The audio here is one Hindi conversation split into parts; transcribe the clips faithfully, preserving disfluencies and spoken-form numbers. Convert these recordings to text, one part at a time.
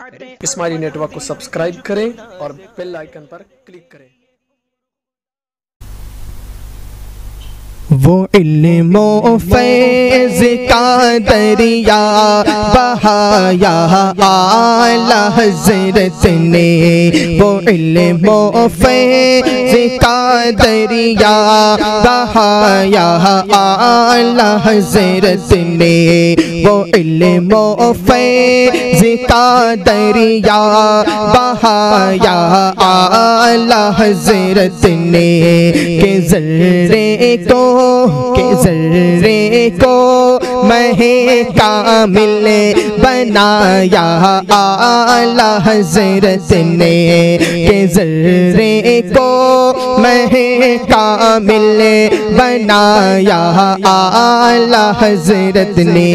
इस्माइली नेटवर्क को सब्सक्राइब करें और बेल आइकन पर क्लिक करें। वो इल्मो फैज़ का दरिया बहाया आला हज़रत ने, वो इल्मो फैज़ का दरिया बहाया आला हज़रत ने, वो इल्मो फैज़ का दरिया बहाया आला हज़रत ने, के ज़र्रे को के ज़र्रे को महे कामिल बनाया आला हज़रत ने, के ज़र्रे को महे कामिल बनाया आला हज़रत ने।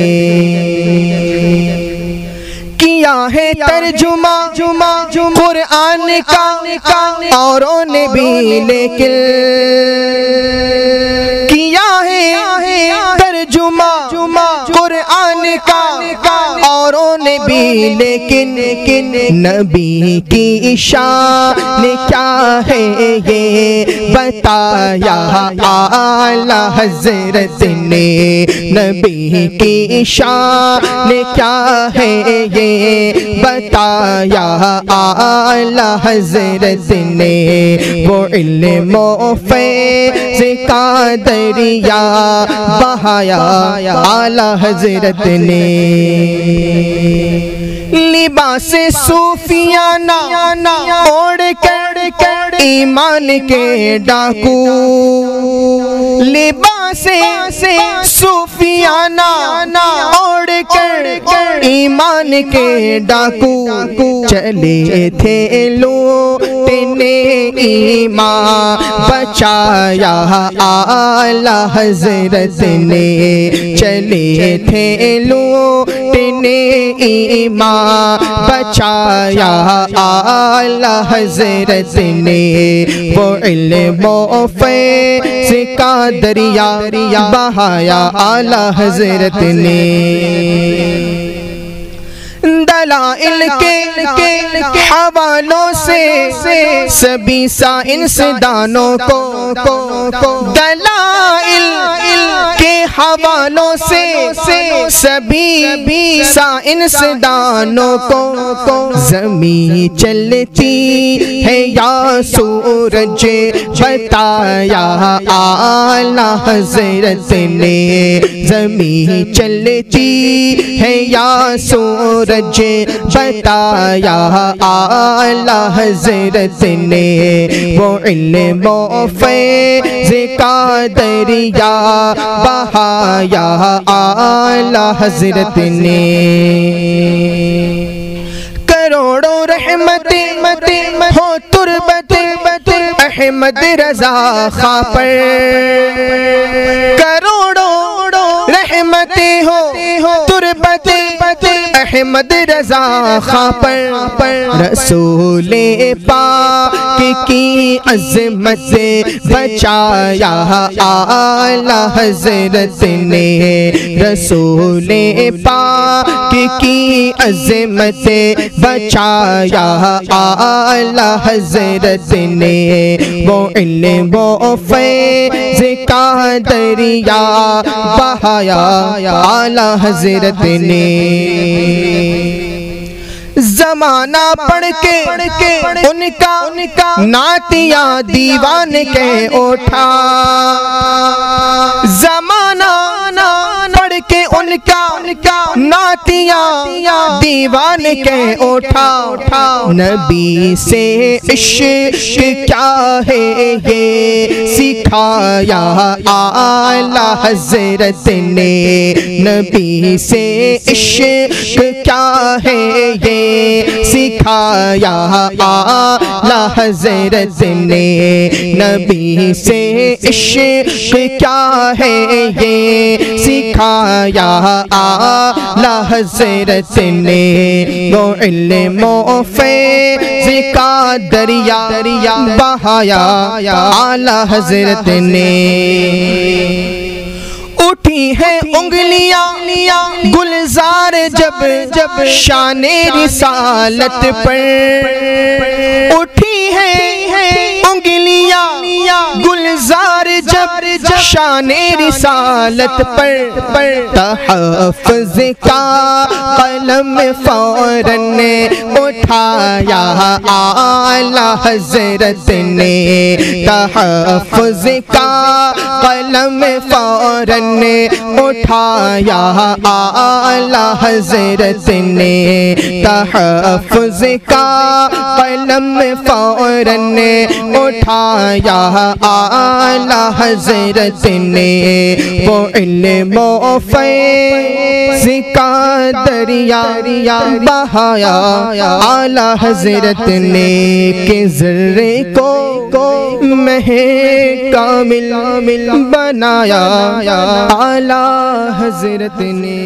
किया है तर्जुमा जुमा कुरान का औरों ने भी, लेकिन किया है तर्जुमा कुरान का औरों ने भी, लेकिन नबी की शान क्या है ये बताया आला हज़रत ने, नबी की शान क्या है ये बताया आला हज़रत ने, वो इल्मो फैज़ का दरिया बहाया आला हज़रत ने। लिबास सूफियाना ओढ़ कर ईमान के डाकू, लिबास सूफियाना ओढ़ कर ईमान के डाकू, चले थे लूटने ईमान बचाया आला हज़रत ने, चले थे लूटने ईमान बचाया आला हज़रत ने, वो इल्मो फैज़ का दरिया बहाया आला हज़रत ने। दलाइल के, के हवालों से सभी साइंसदानों को, दलाइल के हवालों से सभी साइंसदानों को, ज़मीं चलती है या सूरज बताया आला हज़रत ने, ज़मीं चलती है या सूरज बताया आला हज़रत ने, वो इल्मो फैज़ का दरिया बहाया आला हज़रत ने। करोड़ों रहमतें हो तुरबत अहमद रज़ा खां पर, करोड़ों रहमतें हो तुरबत अहमद रज़ा खां पर, रसूले पाक की अज़मत बचाया आला हज़रत ने, रसूले पाक की अज़मत बचाया आला हज़रत ने, वो इल्मो फैज़ का दरिया बहाया आला हज़रत ने। ज़माना पढ़ के उनका उनका नातिया दीवान के उठा, ज़माना पढ़ के उनका उनका नातिया दीवान के उठा, नबी से इश्क़ क्या है ये सिखाया आला हज़रत ने, नबी से इश्क़ क्या है ये सिखाया आला हज़रत ने, नबी से इश्क़ क्या है ये सिखाया आला हज़रत ने, वो इल्मो फैज़ का दरिया बहाया आला हज़रत ने। उठी है उंगलियां गुलजार जब जब शाने रिसालत पर, उठी है उंगलियां गुलजार जब शाने रिसालत पर, तहफ़्फ़ुज़ का कलम फौरन उठाया आला हज़रत ने, तहफ़्फ़ुज़ का कलम फौरन उठाया आला हज़रत ने, तहफ़्फ़ुज़ का कलम फौरन उठाया आला हज़रत ने। वो इल्म व फ़ैज़ का दरिया बहाया आला हज़रत ने, के ज़र्रे को महे कामिल बनाया आला हज़रत ने।